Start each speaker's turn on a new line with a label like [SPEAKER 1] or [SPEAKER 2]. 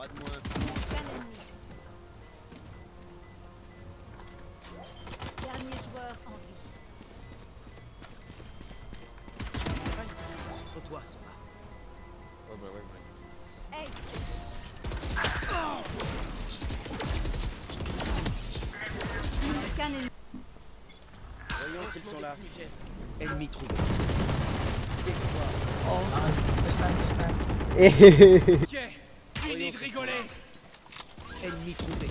[SPEAKER 1] Pas de moins.
[SPEAKER 2] Aucun ennemi. Dernier joueur en vie.
[SPEAKER 1] Contre toi, Sora.
[SPEAKER 3] Ouais, bah ouais, ouais.
[SPEAKER 2] Ace. Aucun ennemi.
[SPEAKER 1] Voyons s'ils sont là. Ennemi trouvé.
[SPEAKER 4] Ok, fini de rigoler.
[SPEAKER 1] Ennemi trouvé.